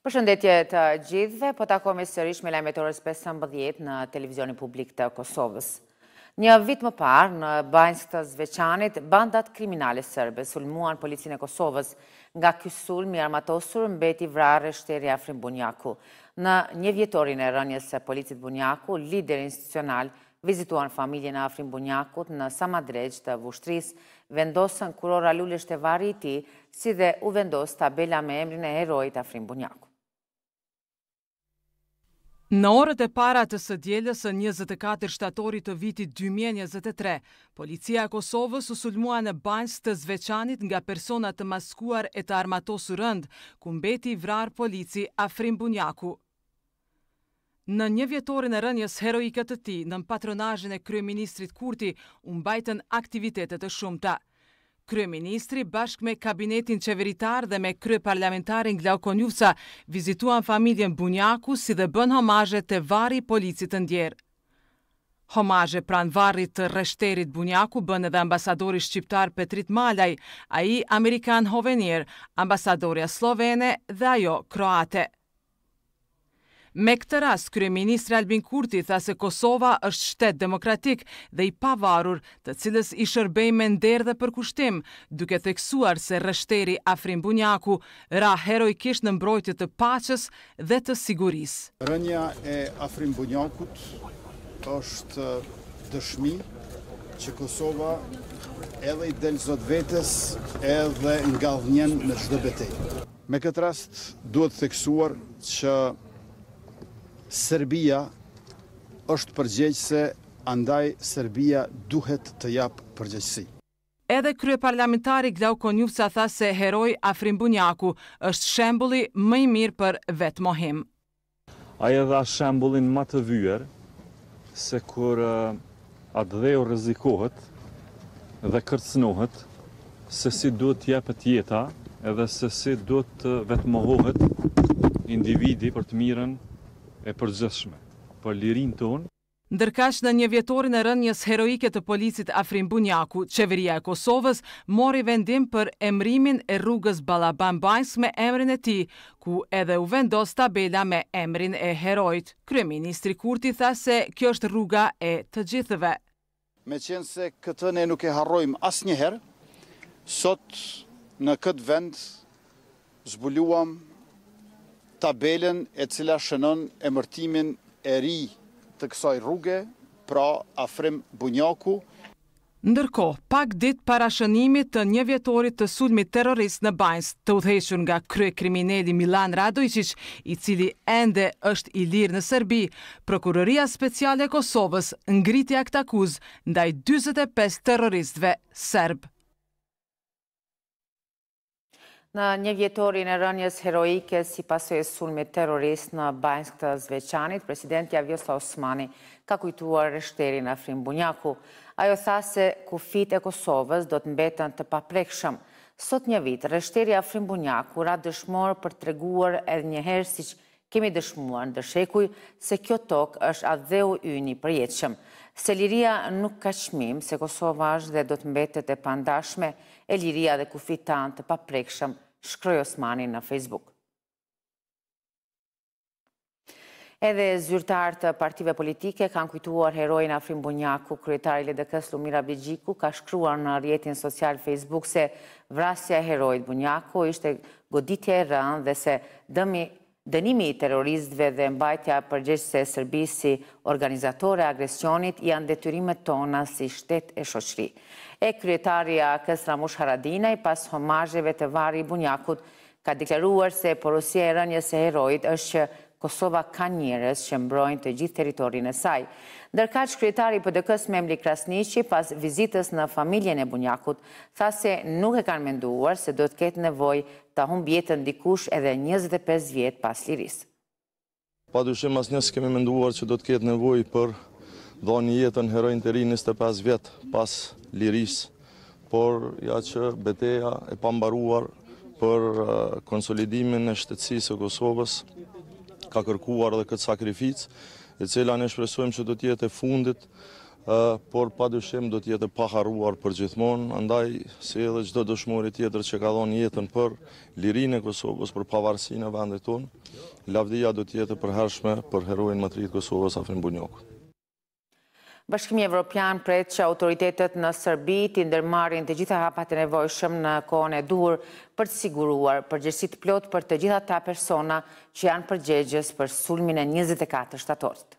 Përshëndetje të gjithëve, po takojmë sërish me lajmet orës 15 në televizionin publik të Kosovës. Një vit më parë, në Banjsk të Zveçanit, bandat kriminale sërbe sulmuan policinë e Kosovës. Nga ky sulm i armatosur mbeti vrarë shteri Afrim Bunjaku. Në një vjetorin e rënjes së policit Bunjaku, lider institucional vizituan familjen e Afrim Bunjakut në Samadregj të Vushtrisë, vendosën kurora Lule Shtevari i tij, si dhe u vendos tabela me emrin e heroit Afrim Bunjaku. Në orët e para të së dielës së 24 shtatorit të vitit 2023, policia e Kosovës u sulmua në Banjsk të Zveçanit nga persona të maskuar e të armatosur rënd, ku mbeti i vrarë polici Afrim Bunjaku. Në një vjetorin e rënjes heroike të tij, në patronazhin e kryeministrit Kurti, u mbajtën aktivitete të shumta. Kryeministri bashkë me kabinetin qeveritar dhe me kryeparlamentarin Glauko Njufca vizituan familjen Bunjaku si dhe bën homazhe te varri i policit të ndjerë. Homazhe pranë varrit të rreshterit Bunjaku bën edhe ambasadori shqiptar Petrit Malaj, ai amerikan Hovenier, ambasadorja slovene dhe ajo kroate. Me këtë rast, kryeministri Albin Kurti tha se Kosova është shtet demokratik dhe i pavarur, të cilës i shërbej me nder dhe përkushtim, duke theksuar se rreshteri Afrim Bunjaku ra heroikisht në mbrojtje të paqes dhe të sigurisë. Rënja e Afrim Bunjakut është dëshmi që Kosova edhe i del zot vetes edhe nga dhënjen në çdo betejë. Me këtë rast duhet theksuar që Serbia është përgjegjëse, andaj Serbia duhet të jap përgjegjësi. Edhe kryeparlamentari Glauko Njufca tha se heroi Afrim Bunjaku është shembulli më i mirë për vetmohim. Ai dha shembullin më të vyer se kur atë dheu rrezikohet dhe kërcënohet, se si duhet të jepet jeta, edhe se si duhet të vetmohohet individi për të mirën e përgjithshme, për lirinë tonë. Ndërkaq në një vjetorin e rënjes heroike të policit Afrim Bunjaku, qeveria e Kosovës mori vendim për emrimin e rrugës Ballaban Banjsk me emrin e tij, ku edhe u vendos tabela me emrin e heroit. Kryeministri Kurti tha se kjo është rruga e të gjithëve. Meqense këtë ne nuk e harrojmë asnjëherë, sot në këtë vend zbuluam tabelen e cila shënon emërtimin e ri të kësaj rruge, pra Afrim Bunjaku. Ndërkohë, pak ditë para shënimit të një vjetorit të sulmit terrorist në Banjsk, të udhëhequr nga kryekriminali Milan Radojčić, i cili ende është i lirë në Serbi, Prokuroria Speciale e Kosovës ngriti akt akuzë ndaj 45 terroristëve serb. Në një vjetorin e rënjes heroike si pasojë e sulmit terrorist në Banjsk të Zveçanit, presidenti Vjosa Osmani ka kujtuar rreshterin Afrim Bunjaku. Ajo tha se kufit e Kosovës do të mbeten të paprekshëm. Sot një vit, rreshteri Afrim Bunjaku ra dëshmor për treguar edhe një herë siç kemi dëshmuar ndër shekuj se kjo tokë është adheu ynë i përjetshëm. Se liria nuk ka çmim, se Kosova është dhe do të mbetet e pandashme, e liria dhe kufit tanë të paprekshëm, shkroi Osmani në Facebook. Edhe zyrtarë të partive politike kanë kujtuar heroin Afrim Bunjaku. Kryetari i LDK-s Lumira Bigjiku ka shkruar në rrjetin social Facebook se vrasja e heroit Bunjaku ishte goditje e rëndë dhe se dënimi i terroristëve dhe mbajtja përgjegjëse e Serbisë si organizatore e agresionit janë detyrimet tona si shtet e shoqëri. E kryetari AKS Ramush Haradinaj, pas homazheve të varri i Bunjakut, ka deklaruar se porosia e rënjes së heroit është që Kosova ka njerëz që mbrojnë të gjithë territorin e saj. Ndërkaq, kryetari i PDK-s Memli Krasniqi, pas vizitës në familjen e Bunjakut, tha se nuk e kanë menduar se do të ketë nevojë ta humb jetën dikush edhe 25 vjet pas lirisë. Padyshim asnjë s'kemi menduar që do të ketë nevojë për dhënë jetën heroin të ri 25 vjet pas lirisë, por ja që betejë e pambaruar për konsolidimin e shtetësisë së Kosovës ka kërkuar edhe këtë sakrificë, e cila ne shpresojmë që do të jetë e fundit por padyshim do të jetë pa harruar për gjithmonë, andaj si edhe çdo dëshmori tjetër që ka dhënë jetën për lirinë e Kosovës, për pavarësinë e vendit tonë, lavdia do të jetë e përhershme për heroin më të ri të Kosovës, Afrim Bunjokut. Bashkimi Evropian pret që autoritetet në Serbi të ndërmarrin të gjitha hapat e nevojshëm në kohën e duhur për të siguruar përgjegjësi të plot për të gjitha ata persona që janë përgjegjës për sulmin e 24 shtatorit.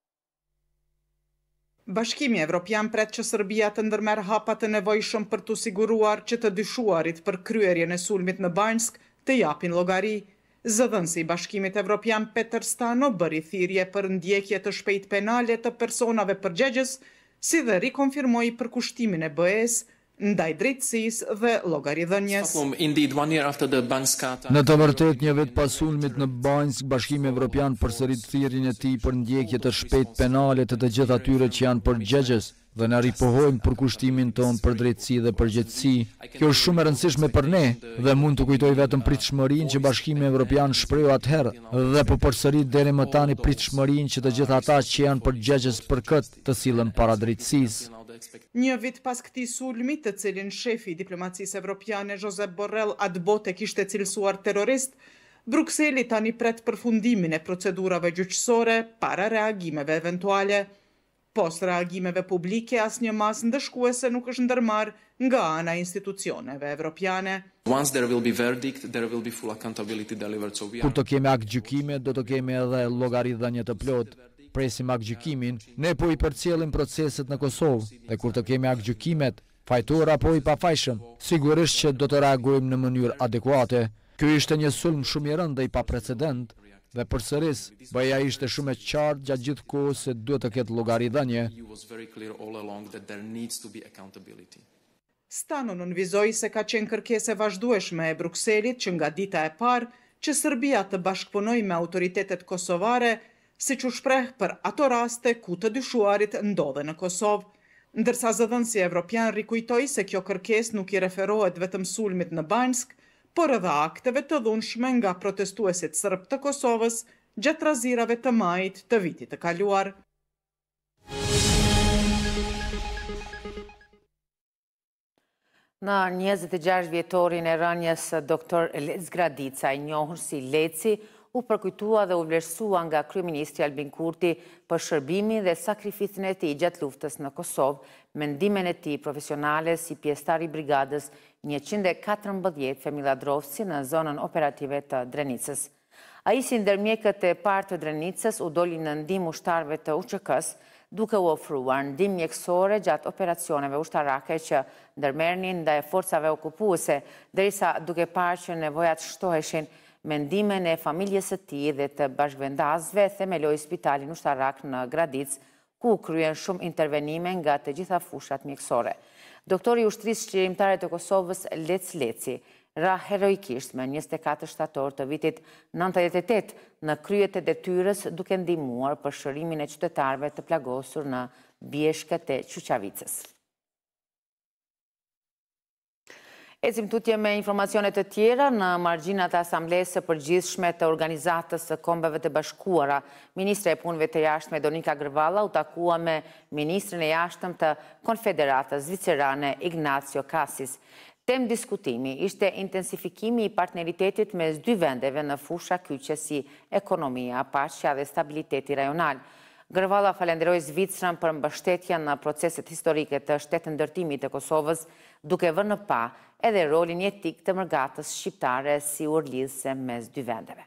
Bashkimi Evropian pret që Serbia të ndërmerr hapat e nevojshëm për të siguruar që të dyshuarit për kryerjen e sulmit në Banjsk të japin llogari. Zëdhënësi i Bashkimit Evropian Peter Stano bëri thirrje për ndjekje të shpejtë penale të personave përgjegjës, si dhe rikonfirmoi përkushtimin e BE-s ndaj drejtësisë dhe llogaridhënies. Në të vërtetë, një vit pas sulmit në Banjsk, Bashkimi Evropian përsërit thirrjen e tij për ndjekje të shpejtë penale të të gjithë atyre që janë përgjegjës dhe na ripohojmë përkushtimin tonë për drejtësi dhe përgjegjësi. Kjo është shumë e rëndësishme për ne dhe mund të kujtoj vetëm pritshmërinë që Bashkimi Evropian shprehu atëherë dhe po përsërit deri më tani pritshmërinë që të gjithë ata që janë përgjegjës për këtë të sillen para drejtësisë. Një vit pas këtij sulmi, të cilin shefi i diplomacisë evropiane Josep Borrell atë botë kishte cilësuar terrorist, Brukseli tani pret përfundimin e procedurave gjyqësore para reagimeve eventuale. Post reagimeve publike, asnjë masë ndëshkuese nuk është ndërmarrë nga ana e institucioneve evropiane. Kur të kemi akt gjykime, do të kemi edhe llogaridhënie të plotë. Presim akt gjykimin, ne po i përcjellim proceset në Kosovë, dhe kur të kemi akt gjykimet, fajtor apo i pafajshëm, sigurisht që do të reagojmë në mënyrë adekuate. Ky ishte një sulm shumë i rëndë dhe i paprecedent, dhe përsëris, BE-ja ishte shumë e qartë gjatë gjithë kohës se duhet të ketë llogaridhënie. Stano nënvizoi se ka qenë kërkesë e vazhdueshme e Brukselit që nga dita e parë që Serbia të bashkëpunojë me autoritetet kosovare, siç u shpreh për ato raste ku të dyshuarit ndodhen në Kosovë, ndërsa zëdhënësi evropian rikujtoi se kjo kërkesë nuk i referohet vetëm sulmit në Banjsk, por edhe akteve të dhunshme nga protestuesit serb të Kosovës gjatë razirave të majit të vitit të kaluar. Në 26 vjetorin e rënjes Dr. Lec Gradica, i njohur si Leci, u përkujtua dhe u vlerësua nga kryeministri Albin Kurti për shërbimin dhe sakrificën e tij gjatë luftës në Kosovë, mendimin e tij profesionale si pjesëtar i brigadës 114 Femilla Drovci në zonën operative të Drenicës. Ai si ndërmjekët e parë të Drenicës u doli në ndihmë ushtarëve të UÇK-s, duke u ofruar ndihmë mjekësore gjatë operacioneve ushtarake që ndërmerrnin ndaj forcave okupuese, derisa duke parë që nevojat shtoheshin, mendimin e familjes së tij dhe të bashkëvendasëve themeloi spitalin ushtarak në Gradicë, ku kryen shumë intervenime nga të gjitha fushat mjekësore. Doktori i ushtrisë qeverimtare të Kosovës Lec Leci ra heroikisht me 24 shtator të vitit 98 në kryet e detyrës duke ndihmuar për shërimin e qytetarëve të plagosur në bjeshkët e Çuçavicës. Ecim tutje me informacionet të tjera në margjinat e Asamblesë së Përgjithshme të Organizatës së Kombeve të Bashkuara. Ministra e Punëve të Jashtme Donika Grvalla u takua me ministrin e jashtëm të Konfederatës Zvicerane Ignacio Cassis. Temë diskutimi ishte intensifikimi i partneritetit mes dy vendeve në fusha kyçe si ekonomia, paqja dhe stabiliteti rajonal. Grvalla falenderoi Zvicrën për mbështetjen në proceset historike të shtetëndërtimit të Kosovës, duke vënë në pa edhe rolin jetik të mërgatës shqiptare si urlidhëse mes dy vendeve.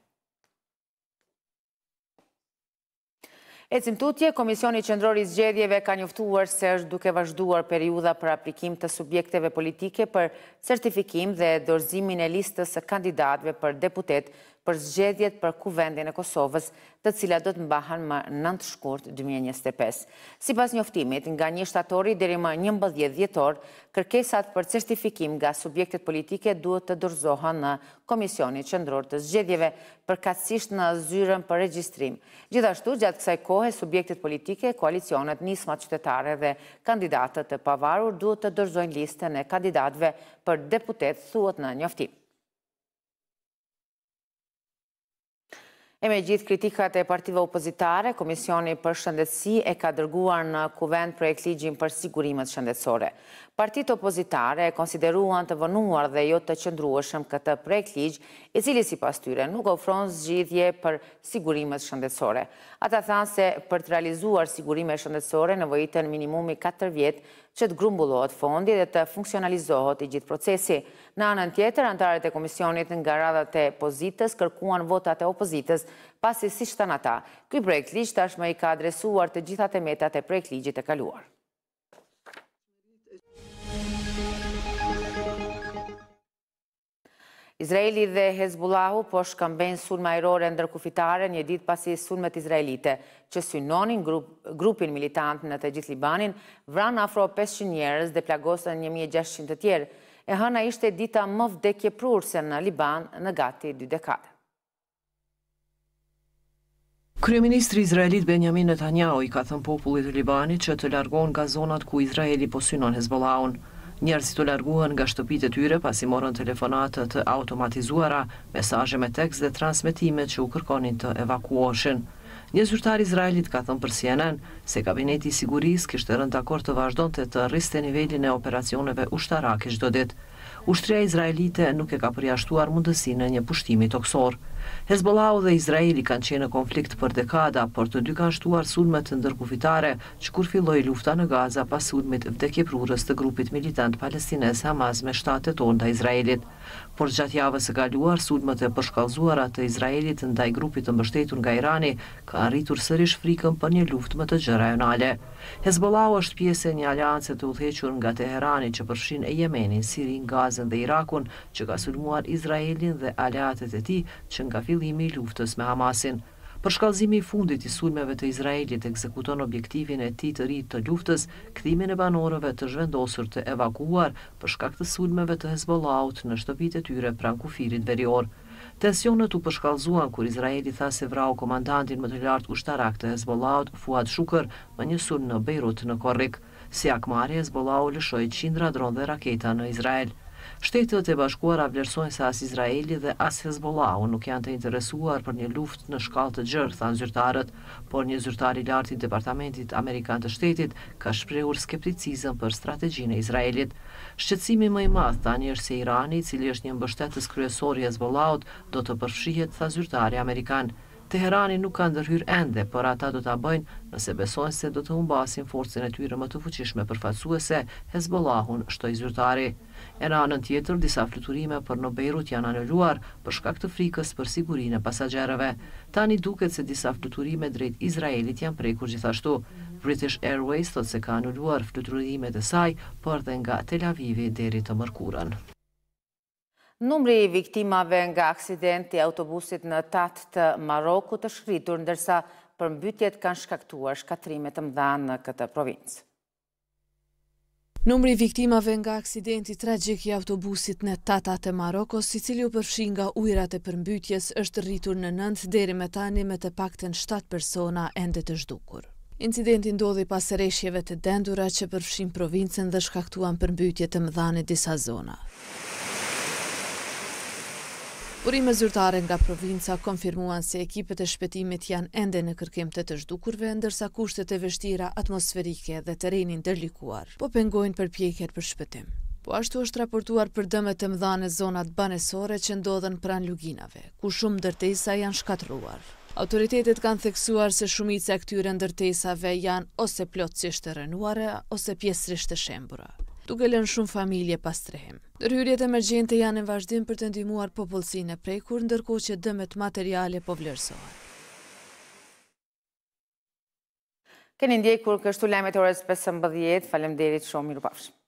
Ecim tutje, Komisioni Qendror i Zgjedhjeve ka njoftuar se është duke vazhduar periudha për aplikim të subjekteve politike për certifikim dhe dorëzimin e listës së kandidatëve për deputet për zgjedhjet për kuvendin e Kosovës, të cilat do të mbahen më 9 shkurt 2025. Sipas njoftimit, nga 1 shtatori deri më 11 dhjetor, kërkesat për certifikim nga subjektet politike duhet të dorëzohen në Komisionin Qendror të Zgjedhjeve, përkatësisht në zyrën për regjistrim. Gjithashtu, gjatë kësaj kohe, subjektet politike, koalicionet, nismat qytetare dhe kandidatët të pavarur duhet të dorëzojnë listën e kandidatëve për deputet, thuhet në njoftim. E me gjithë kritikat e partive opozitare, Komisioni për Shëndetësi e ka dërguar në kuvend projekt ligjin për sigurimet shëndetësore. Partitë opozitare e konsideruan të vënuar dhe jo të qëndrueshëm këtë projekt ligj, i cili sipas tyre nuk ofron zgjidhje për sigurimet shëndetësore. Ata thanë se për të realizuar sigurime shëndetësore nevojiten minimumi 4 vjet që të grumbullohet fondi dhe të funksionalizohet i gjithë procesi. Në anën tjetër, anëtarët e komisionit nga radhat e pozitës kërkuan votat e opozitës, pasi si shtan ata. Ky projekt ligj tashmë i ka adresuar të gjitha temetat e projekt ligjit e kaluar. Izraeli dhe Hezbollahu po shkëmbejnë sulme ajrore ndërkufitare një ditë pasi sulmet izraelite, që synonin grupin militant në të gjithë Libanin, vranë afro 500 njerëz dhe plagosën 1600 të tjerë. E hëna ishte dita më vdekjeprurse në Liban në gati 2 dekade. Kryeministri izraelit Benjamin Netanyahu i ka thënë popullit të Libanit që të largohen nga zonat ku Izraeli po synon Hezbollahun. Njerëzit u larguan nga shtëpitë e tyre pasi morën telefonate të automatizuara, mesazhe me tekst dhe transmetime që u kërkonin të evakuoheshin. Një zyrtar izraelit ka thënë për CNN se kabineti i sigurisë kishte rënë dakord të vazhdonte të rriste nivelin e operacioneve ushtarake çdo ditë. Ushtria izraelite nuk e ka përjashtuar mundësinë e një pushtimi toksor. Hezbollahu dhe Izraeli kanë qenë në konflikt për dekada, por të dy kanë shtuar sulmet ndërkufitare që kur filloi lufta në Gaza pas sulmit vdekjeprurës të grupit militant palestinez Hamas me 7 tetor ndaj Izraelit. Por gjatë javës së kaluar, sulmet e përshkallëzuara të Izraelit ndaj grupit të mbështetur nga Irani ka arritur sërish frikën për një luftë më të gjerë rajonale. Hezbollahu është pjesë e një aleance të udhëhequr nga Teherani që përfshin e Yemenin, Sirin, Gazën dhe Irakun, që ka sulmuar Izraelin dhe aleatet e tij që nga fillimi i luftës me Hamasin. Përshkallëzimi i fundit i sulmeve të Izraelit ekzekuton objektivin e tij të ri të luftës, kthimin e banorëve të zhvendosur të evakuuar për shkak të sulmeve të Hezbollahut në shtëpitë e tyre pranë kufirit verior. Tensionet u përshkallëzuan kur Izraeli tha se vrau komandantin më të lartë ushtarak të Hezbollahut, Fuad Shukr, me një sulm në Beirut në korrik. Si akmarrje, Hezbollahu lëshoi qindra dronë dhe raketa në Izrael. Shtetet e Bashkuara vlerësojnë se as Izraeli dhe as Hezbollahu nuk janë të interesuar për një luftë në shkallë të gjerë, thanë zyrtarët, por një zyrtar i lartë i Departamentit Amerikan të Shtetit ka shprehur skepticizëm për strategjinë e Izraelit. Shqetësimi më i madh tani është se Irani, i cili është një mbështetës kryesor i Hezbollahut, do të përfshihet, tha zyrtari amerikan. Teherani nuk ka ndërhyr ende, por ata do ta bëjnë nëse besojnë se do të humbasin forcën e tyre më të fuqishme përfaqësuese, Hezbollahun, shtoi zyrtari. E në anën tjetër, disa fluturime për në Beirut janë anuluar për shkak të frikës për sigurinë e pasagerëve. Tani duket se disa fluturime drejt Izraelit janë prekur gjithashtu. British Airways thotë se ka anuluar fluturimet e saj, por dhe nga Tel Avivi deri të mërkurën. Numri i viktimave nga aksidenti i autobusit në Tat të Marokut është rritur, ndërsa përmbytjet kanë shkaktuar shkatrime të mëdha në këtë provincë. Numri i viktimave nga aksidenti tragjik i autobusit në Tata të Marokos, i cili u përfshin nga ujërat e përmbytjes, është rritur në 9 deri më tani me të paktën 7 persona ende të zhdukur. Incidenti ndodhi pas rreshjeve të dendura që përfshin provincën dhe shkaktuan përmbytje të mëdha në disa zona. Burime zyrtare nga provinca konfirmuan se ekipet e shpëtimit janë ende në kërkim të zhdukurve, ndërsa kushtet e vështira atmosferike dhe terreni ndërlikuar po pengojnë përpjekjet për shpëtim. Po ashtu është raportuar për dëme të mëdha në zonat banesore që ndodhen pranë luginave, ku shumë ndërtesa janë shkatruar. Autoritetet kanë theksuar se shumica e këtyre ndërtesave janë ose plotësisht të rënuara ose pjesërisht të shembura, duke lënë shumë familje pas strehim. Ndërhyrjet emergjente janë në vazhdim për të ndihmuar popullsinë e prekur, ndërkohë që dëmet materiale po vlerësohen. Keni ndjekur kështu lajmet e orës 15. Faleminderit shumë, mirupafshim.